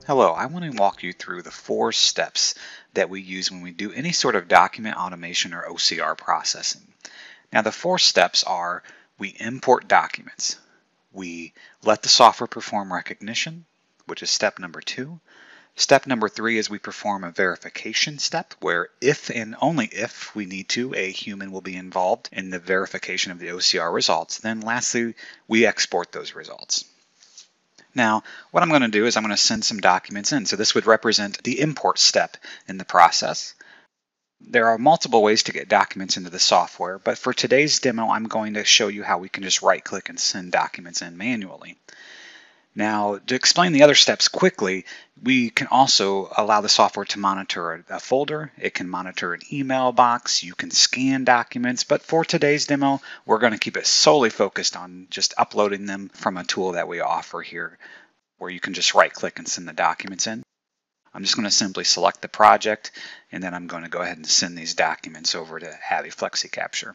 Hello, I want to walk you through the 4 steps that we use when we do any sort of document automation or OCR processing. Now the 4 steps are: we import documents, we let the software perform recognition, which is step number 2. Step number 3 is we perform a verification step where if and only if we need to, a human will be involved in the verification of the OCR results. Then lastly, we export those results. Now, what I'm going to do is I'm going to send some documents in. So this would represent the import step in the process. There are multiple ways to get documents into the software, but for today's demo, I'm going to show you how we can just right-click and send documents in manually. Now, to explain the other steps quickly, we can also allow the software to monitor a folder. It can monitor an email box. You can scan documents, but for today's demo, we're going to keep it solely focused on just uploading them from a tool that we offer here, where you can just right-click and send the documents in. I'm just going to simply select the project, and then I'm going to go ahead and send these documents over to ABBYY FlexiCapture.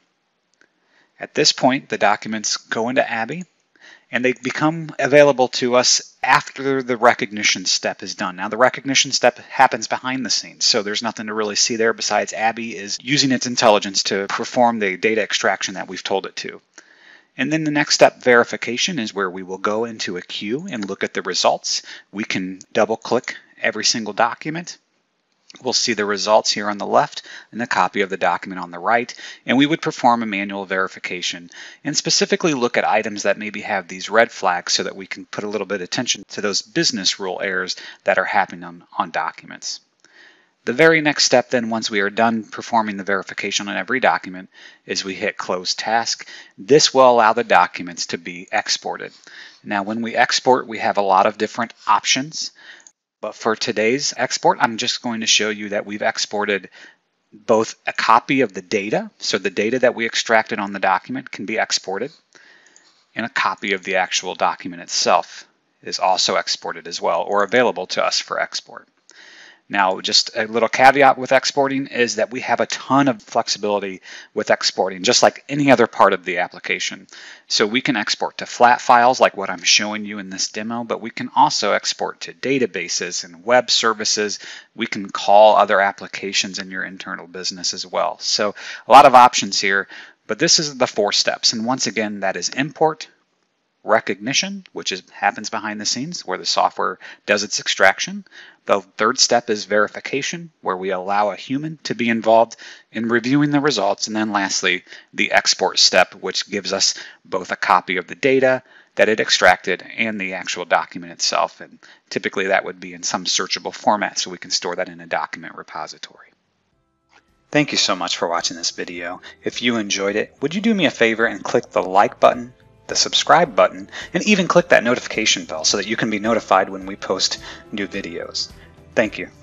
At this point, the documents go into ABBYY, and they become available to us after the recognition step is done. Now the recognition step happens behind the scenes, so there's nothing to really see there besides ABBYY is using its intelligence to perform the data extraction that we've told it to. And then the next step, verification, is where we will go into a queue and look at the results. We can double click every single document. We'll see the results here on the left and a copy of the document on the right, and we would perform a manual verification and specifically look at items that maybe have these red flags so that we can put a little bit of attention to those business rule errors that are happening on documents. The very next step then, once we are done performing the verification on every document, is we hit Close Task. This will allow the documents to be exported. Now when we export, we have a lot of different options. But for today's export, I'm just going to show you that we've exported both a copy of the data, so the data that we extracted on the document can be exported, and a copy of the actual document itself is also exported as well, or available to us for export. Now, just a little caveat with exporting is that we have a ton of flexibility with exporting, just like any other part of the application. So we can export to flat files like what I'm showing you in this demo, but we can also export to databases and web services. We can call other applications in your internal business as well. So a lot of options here, but this is the 4 steps. And once again, that is import, recognition, which happens behind the scenes where the software does its extraction. The 3rd step is verification, where we allow a human to be involved in reviewing the results. And then lastly, the export step, which gives us both a copy of the data that it extracted and the actual document itself. And typically that would be in some searchable format, so we can store that in a document repository. Thank you so much for watching this video. If you enjoyed it, would you do me a favor and click the like button, the subscribe button, and even click that notification bell so that you can be notified when we post new videos. Thank you.